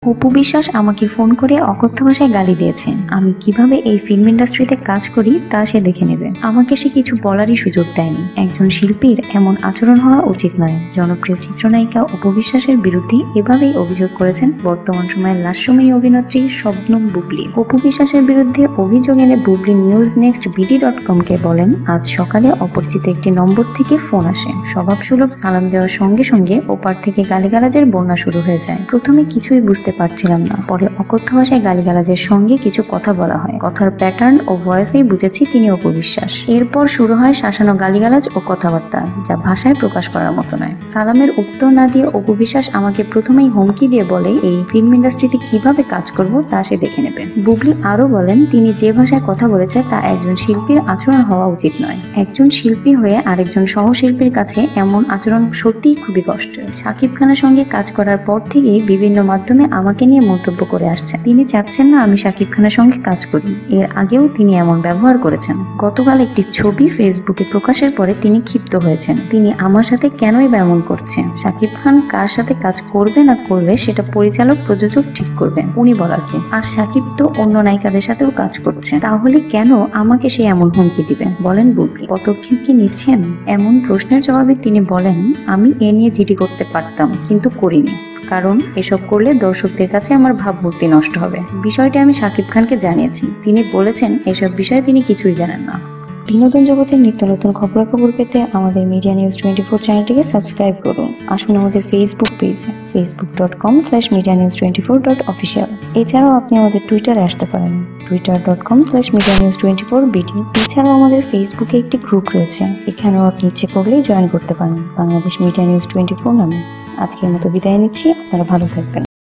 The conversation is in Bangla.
অপু বিশ্বাস আমাকে ফোন করে অকথ্য ভাষায় গালি দিয়েছে। আমি কিভাবে এই ফিল্ম ইন্ডাস্ট্রিতে কাজ করি তা সে দেখে নেবে। আমাকে সে কিছু বলারই সুযোগ দেয়নি। একজন শিল্পীর এমন আচরণ হওয়া উচিত নয়। জনপ্রিয় চিত্রনায়িকা অপু বিশ্বাসের বিরুদ্ধে এভাবেই অভিযোগ করেছেন বর্তমান সময়ের লাস্যময়ী অভিনেত্রী শবনম বুবলি। অপু বিশ্বাসের বিরুদ্ধে অভিযোগ এনে বুবলি নিউজ নেক্সট বিডি.কম-কে বলেন, আজ সকালে অপরিচিত একটি নম্বর থেকে ফোন আসে। স্বভাবসুলভ সালাম দেওয়ার সঙ্গে সঙ্গে ওপার থেকে গালিগালাজের বন্যা শুরু হয়ে যায়। প্রথমে কিছুই বুঝতে পারছিলাম না, পরে অকথ্য ভাষায় গালিগালাজের সঙ্গে কিছু কথা বলা হয়। কথার প্যাটার্ন ও ভয়েসেই বুঝেছি তিনি অপু বিশ্বাস। এরপর শুরু হয় শাসানো গালিগালাজ ও কথাবার্তা, যা ভাষায় প্রকাশ করার মতো নয়। সালামের উত্তর না দিয়ে অপু বিশ্বাস আমাকে প্রথমেই হুমকি দিয়ে বলে, এই ফিল্ম ইন্ডাস্ট্রিতে কিভাবে কাজ করব তা সে দেখে নেবে। বুবলি আরো বলেন, তিনি যে ভাষায় কথা বলেছে তা একজন শিল্পীর আচরণ হওয়া উচিত নয়। একজন শিল্পী হয়ে আরেকজন সহশিল্পীর কাছে এমন আচরণ সত্যিই খুবই কষ্টের। শাকিব খানের সঙ্গে কাজ করার পর থেকেই বিভিন্ন মাধ্যমে আমাকে নিয়ে মন্তব্য করে আসছেন। তিনি চাচ্ছেন না আমি শাকিব খানের সঙ্গে কাজ করি। এর আগেও তিনি এমন ব্যবহার করেছেন। গতকাল একটি ছবি ফেসবুকে প্রকাশের পরে তিনি ক্ষিপ্ত হয়েছেন। তিনি আমার সাথে কেনই বা এমন করছেন? শাকিব খান কার সাথে কাজ করবে না করবে সেটা পরিচালক প্রযোজক ঠিক করবেন, উনি বলার কে? আর শাকিব তো অন্য নায়িকাদের সাথেও কাজ করছে, তাহলে কেন আমাকে সে এমন হুমকি দিবেন? বলেন বুবলি, পদক্ষেপ কি নিচ্ছেন? এমন প্রশ্নের জবাবে তিনি বলেন, আমি এ নিয়ে জিডি করতে পারতাম, কিন্তু করিনি। কারণ এসব করলে দর্শকদের কাছে আমার ভাবমূর্তি নষ্ট হবে। বিষয়টি আমি শাকিব খানকে জানিয়েছি। তিনি বলেছেন এসব বিষয়ে তিনি কিছুই জানেন না। বিনোদন জগতের নিত্য নতুন খবরাখবর পেতে আমাদের মিডিয়া নিউজ 24 চ্যানেলটিকে সাবস্ক্রাইব করুন। আসুন আমাদের ফেসবুক পেজে facebook.com/medianews24.official। এছাড়াও আপনি আমাদের টুইটারে আসতে পারেন, twitter.com/medianews24bd। এছাড়াও আমাদের ফেসবুকে একটি গ্রুপ রয়েছে, এখানেও আপনি ইচ্ছে করলেই জয়েন করতে পারেন, বাংলাদেশ মিডিয়া নিউজ 24 নামে। আজকের মতো বিদায় নিচ্ছি, আপনারা ভালো থাকবেন।